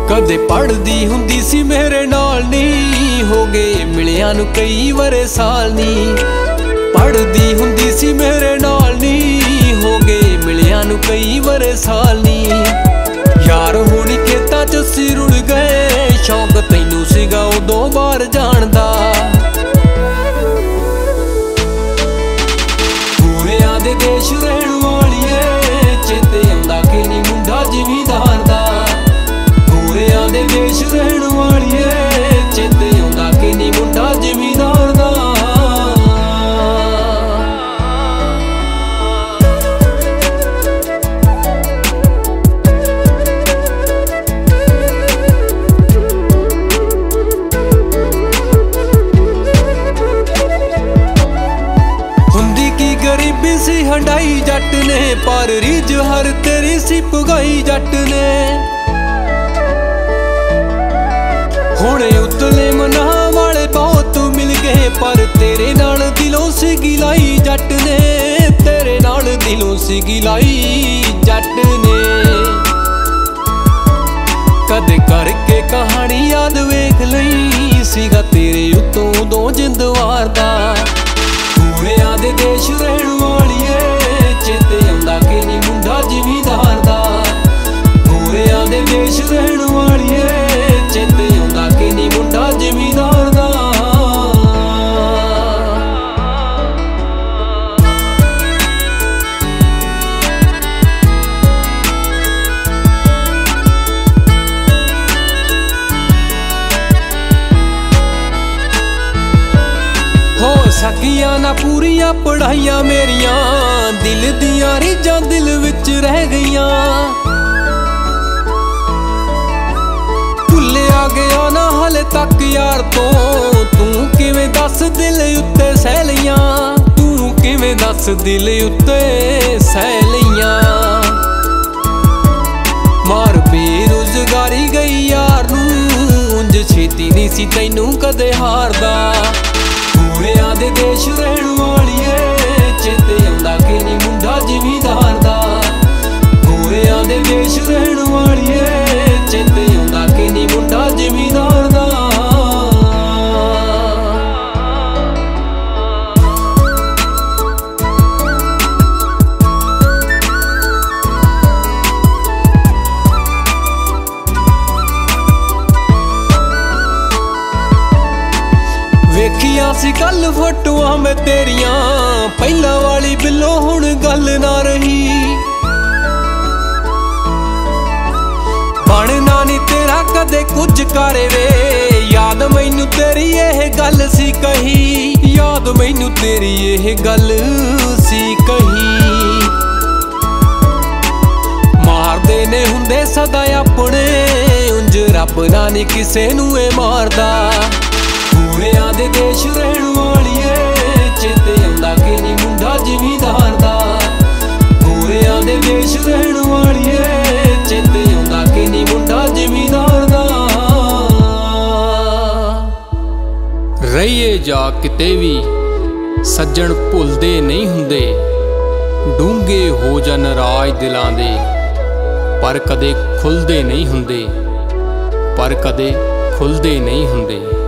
कदे पढ़दी हुंदी सी मेरे नाल नी, हो गए मिलिया नू कई वरे साल नी। पढ़दी हुंदी सी मेरे नाल नी, हो गए मिलिया नू कई वरे साल नी। यार हुण खेतां च सी रुड़ गए, शौक तैनू सीगा उदों बाहर जाण दा। गोरियां दे देश रहण वालीए, चेते आंदा कि नी मुंडा जिमीदार दा। गोरियां दे देश रहण वालीए, चेते आंदा कि नी मुंडा जिमीदार दा। गरीबी सी हंडाई जट ने, पर रीझ हर तेरी सी पुगाई जट ने। हुणे उतले मना वाले बहुत मिल गए, पर तेरे नाल दिलों सी गिलाई जट ने। तेरे नाल दिलों सी गिलाई जट ने। कदे करके कहानी याद वेख लई, सीगा तेरे उत्तों उदों जिंद वारदा। गोरियां दे देश रहण वालीए, चेते आंदा कि नी मुंडा जिमीदार दा। गोरियां दे देश रहण वालीए, चेते आंदा कि नी मुंडा जिमीदार दा। हो सकियां ना पूरियां पढ़ाइयां मेरियां, दिल दियां रीझां दिल विच रह गईयां। भुल्लिया गया ना हाले तक यार तो, तू किवें दस दिल उत्ते सह लईयां। तू किवें दस दिल उत्ते सह लईयां। मार बेरोजगारी गई यार नू, उंज छेती नहीं सी तैनू कदे हारदा। गोरियां दे देश रहण वालीए, चेते आंदा कि नी मुंडा जिमीदार दा। गोरियां दे देश रहण वालीए, चेते आंदा कि नी मुंडा जिमीदार दा। वेखिया सी कल फोटोआं मैं तेरियां, पहला वाली बिल्लो हुण गल ना रही। बनना नी तेरा कदे कुछ करे वे, याद मैनू तेरी यह गल सी कही। याद मैनू तेरी यह गल सी कही। मारदे ने हुंदे सदा अपने, उंज रब ना नी किसे नू ए मारदा। गोरियां दे देश रहण वालीए, चेते आंदा कि नी मुंडा जिमीदार दा। गोरियां दे देश रहण वालीए, चेते आंदा कि नी मुंडा जिमीदार दा। रहिए जा किते भी, सज्जण भुलदे नहीं हुंदे। डूंगे हो जान राज दिलां दे, पर कदे खुलदे नहीं हुंदे। पर कदे खुलदे नहीं हुंदे।